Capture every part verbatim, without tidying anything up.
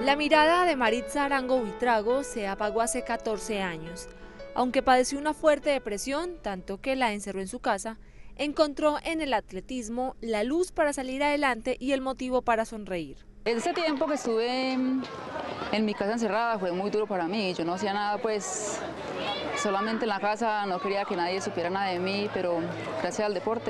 La mirada de Maritza Arango Buitrago se apagó hace catorce años. Aunque padeció una fuerte depresión, tanto que la encerró en su casa, encontró en el atletismo la luz para salir adelante y el motivo para sonreír. Ese tiempo que estuve en mi casa encerrada fue muy duro para mí. Yo no hacía nada, pues solamente en la casa, no quería que nadie supiera nada de mí, pero gracias al deporte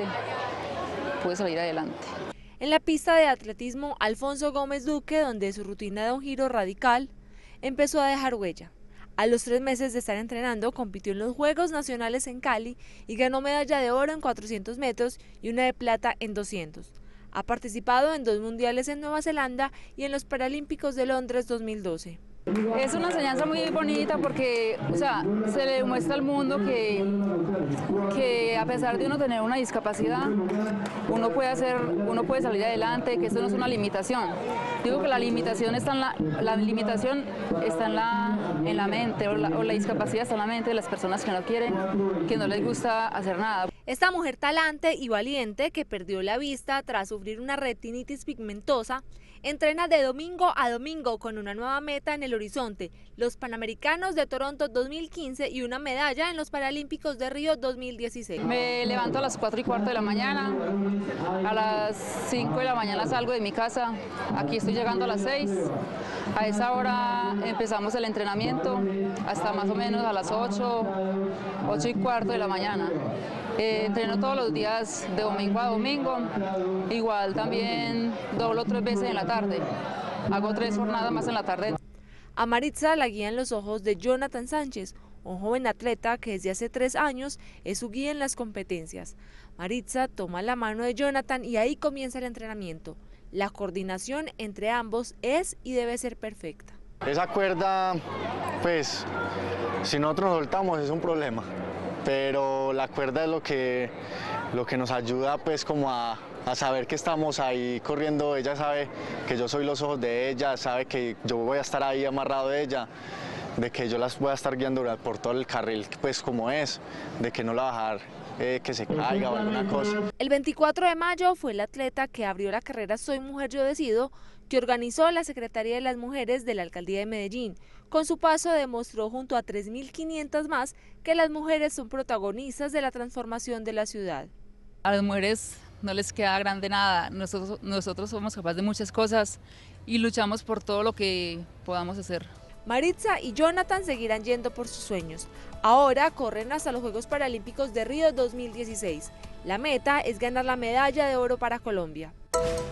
pude salir adelante. En la pista de atletismo Alfonso Gómez Duque, donde su rutina da un giro radical, empezó a dejar huella. A los tres meses de estar entrenando, compitió en los Juegos Nacionales en Cali y ganó medalla de oro en cuatrocientos metros y una de plata en doscientos. Ha participado en dos mundiales en Nueva Zelanda y en los Paralímpicos de Londres dos mil doce. Es una enseñanza muy bonita porque, o sea, se le muestra al mundo que, que a pesar de uno tener una discapacidad, uno puede hacer, uno puede salir adelante, que esto no es una limitación. Digo que la limitación está en la, la limitación está en la, en la mente, o la, o la discapacidad está en la mente de las personas que no quieren, que no les gusta hacer nada. Esta mujer talante y valiente, que perdió la vista tras sufrir una retinitis pigmentosa, entrena de domingo a domingo con una nueva meta en el horizonte, los Panamericanos de Toronto dos mil quince y una medalla en los Paralímpicos de Río dos mil dieciséis. Me levanto a las cuatro y cuarto de la mañana, a las cinco de la mañana salgo de mi casa, aquí estoy llegando a las seis, a esa hora empezamos el entrenamiento hasta más o menos a las ocho, ocho y cuarto de la mañana. Eh, entreno todos los días de domingo a domingo, igual también doblo tres veces en la tarde, hago tres jornadas más en la tarde. A Maritza la guían los ojos de Jonathan Sánchez, un joven atleta que desde hace tres años es su guía en las competencias. Maritza toma la mano de Jonathan y ahí comienza el entrenamiento. La coordinación entre ambos es y debe ser perfecta. Esa cuerda, pues, si nosotros nos soltamos es un problema. Pero la cuerda es lo que, lo que nos ayuda pues como a, a saber que estamos ahí corriendo. Ella sabe que yo soy los ojos de ella, sabe que yo voy a estar ahí amarrado de ella, de que yo las voy a estar guiando por todo el carril pues como es, de que no la va a dejar eh, que se caiga o alguna cosa. El veinticuatro de mayo fue el atleta que abrió la carrera Soy Mujer Yo Decido, que organizó la Secretaría de las Mujeres de la Alcaldía de Medellín. Con su paso demostró junto a tres mil quinientas más que las mujeres son protagonistas de la transformación de la ciudad. A las mujeres no les queda grande nada, nosotros, nosotros somos capaces de muchas cosas y luchamos por todo lo que podamos hacer. Maritza y Jonathan seguirán yendo por sus sueños. Ahora corren hasta los Juegos Paralímpicos de Río dos mil dieciséis. La meta es ganar la medalla de oro para Colombia.